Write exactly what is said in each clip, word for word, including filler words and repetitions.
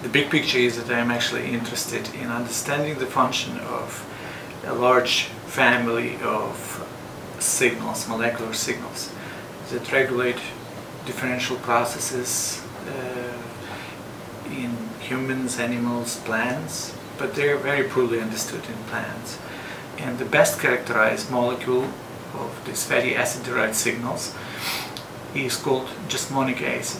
the big picture is that I am actually interested in understanding the function of a large family of signals, molecular signals, that regulate differential processes uh, in humans, animals, plants, but they're very poorly understood in plants. And the best characterized molecule of these fatty acid-derived signals is called jasmonic acid.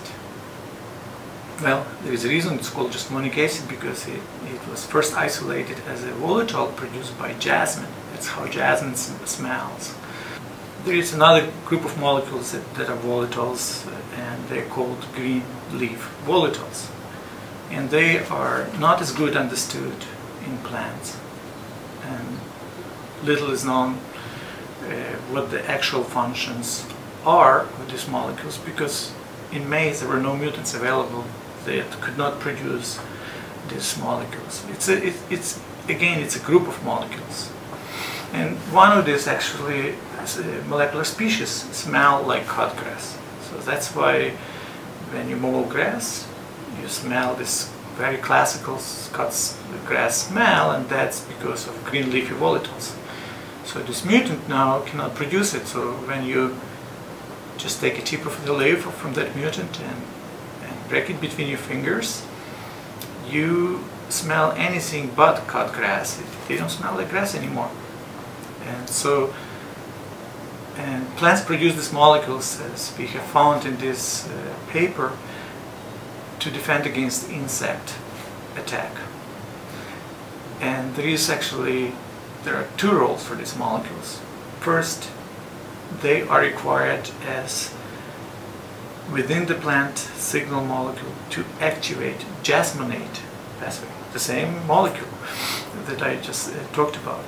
Well, there is a reason it's called jasmonic acid, because it, it was first isolated as a volatile produced by jasmine. That's how jasmine sm smells. There is another group of molecules that, that are volatiles, and they're called green leaf volatiles. And they are not as good understood in plants. And little is known uh, what the actual functions are of these molecules, because in maize there were no mutants available that could not produce these molecules. It's, a, it, it's again, it's a group of molecules. And one of these actually, molecular species, smell like cut grass. So that's why when you mow grass, you smell this very classical cut grass smell, and that's because of green leafy volatiles. So this mutant now cannot produce it. So when you just take a tip of the leaf from that mutant and, and break it between your fingers, you smell anything but cut grass. It, they don't smell like grass anymore. And so, and plants produce these molecules, as we have found in this uh, paper, to defend against insect attack. And there is actually, there are two roles for these molecules. First, they are required as within the plant signal molecule to activate jasmonate pathway, the same molecule that I just uh, talked about.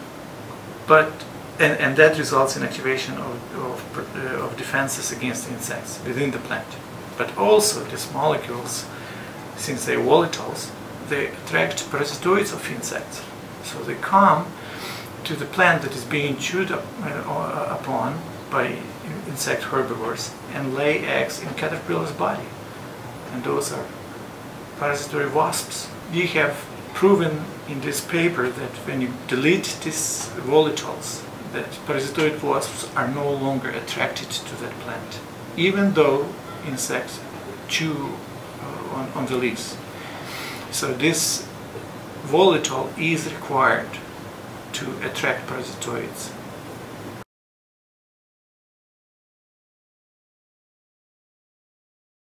But and, and that results in activation of, of, uh, of defenses against insects within the plant. But also these molecules, since they're volatiles, they attract parasitoids of insects. So they come to the plant that is being chewed up, uh, upon by insect herbivores and lay eggs in caterpillar's body. And those are parasitoid wasps. We have proven in this paper that when you delete these volatiles, that parasitoid wasps are no longer attracted to that plant, even though insects chew uh, on, on the leaves. So this volatile is required to attract parasitoids